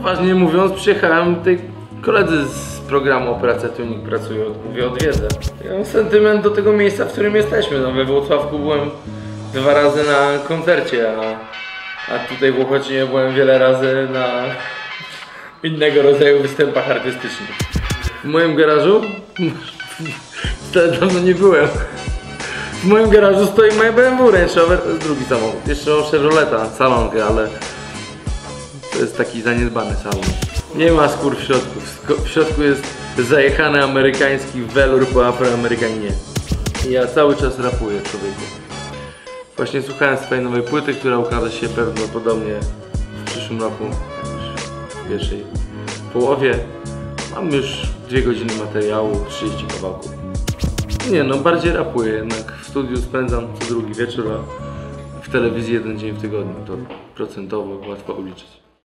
poważnie mówiąc, przyjechałem tutaj, koledzy z programu Operacja Tuning pracują, mówię, odwiedzę. Ja mam sentyment do tego miejsca, w którym jesteśmy. No, we Włocławku byłem 2 razy na koncercie, a tutaj w Łochocinie byłem wiele razy na innego rodzaju występach artystycznych. W moim garażu? Dawno nie byłem. W moim garażu stoi moje BMW Range Rover, to jest drugi samochód. Jeszcze o Chevroleta, salonkę, ale to jest taki zaniedbany salon. Nie ma skór w środku. W środku jest zajechany amerykański welur po afroamerykaninie. I ja cały czas rapuję, człowieku. Właśnie słuchałem swojej nowej płyty, która ukaże się prawdopodobnie w przyszłym roku, w pierwszej połowie. Mam już 2 godziny materiału, 30 kawałków. Nie no, bardziej rapuję, jednak w studiu spędzam co drugi wieczór, a w telewizji 1 dzień w tygodniu. To procentowo łatwo obliczyć.